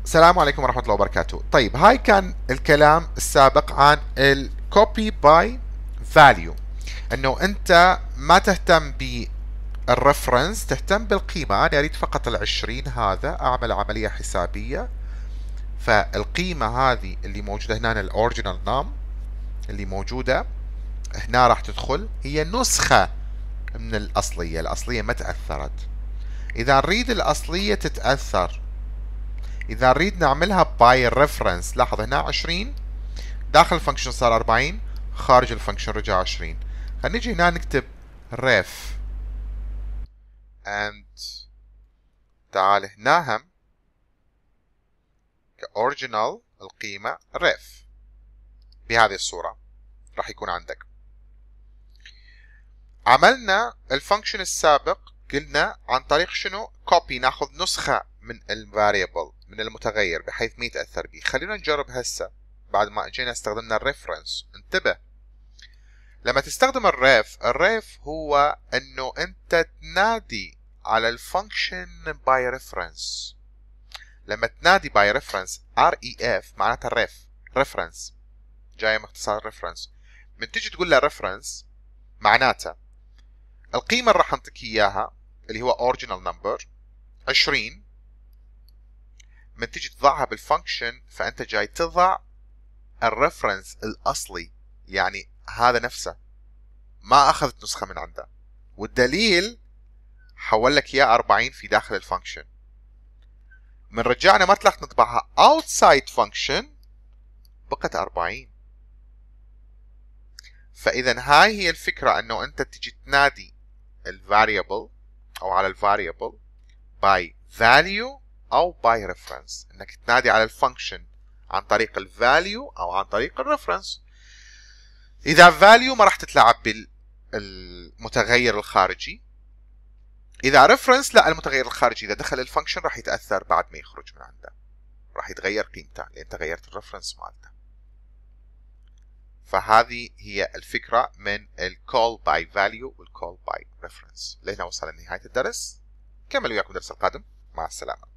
السلام عليكم ورحمة الله وبركاته. طيب، هاي كان الكلام السابق عن الكوبي باي فاليو، انه انت ما تهتم بالرفرنس، تهتم بالقيمة. انا اريد فقط ال20 هذا اعمل عملية حسابية، فالقيمة هذه اللي موجودة هنا الاوريجينال نام اللي موجودة هنا راح تدخل، هي نسخة من الأصلية ما تأثرت. إذا نريد الأصلية تتأثر، إذا نريد نعملها باي ريفرنس، لاحظ هنا 20 داخل الفانكشن صار 40، خارج الفانكشن رجع 20. خلينا نجي هنا نكتب ref and تعال هنا هم كأوريجينال القيمة ref بهذه الصورة راح يكون عندك. عملنا الفانكشن السابق، قلنا عن طريق شنو؟ كوبي، ناخذ نسخة من الفاريبل من المتغير بحيث ما يتأثر به. خلينا نجرب هسه بعد ما اجينا استخدمنا الريفرنس. انتبه، لما تستخدم الريف هو انه انت تنادي على الفانكشن باي ريفرنس. لما تنادي باي ريفرنس REF معناتها ريفرنس جايه من اختصار ريفرنس. من تيجي تقول له ريفرنس معناته القيمه اللي راح انطيك اياها اللي هو اوريجينال نمبر 20، من تيجي تضعها بالفانكشن فانت جاي تضع الريفرنس الاصلي، يعني هذا نفسه ما اخذت نسخه من عنده، والدليل حول لك اياه 40 في داخل الفانكشن. من رجعنا ما طلعت نطبعها outside function بقت 40. فاذا هاي هي الفكره، انه انت تجي تنادي الفاريبل او على الفاريبل باي فاليو او باي ريفرنس، انك تنادي على الفانكشن عن طريق الفاليو او عن طريق الريفرنس. اذا فاليو ما راح تتلعب بالمتغير الخارجي، اذا ريفرنس لا، المتغير الخارجي اذا دخل الفانكشن راح يتاثر بعد ما يخرج من عنده، راح يتغير قيمته لان تغيرت الريفرنس مالته. فهذه هي الفكره من الكول باي فاليو والكول باي ريفرنس. لهنا وصلنا لنهايه الدرس، كمل وياكم الدرس القادم. مع السلامه.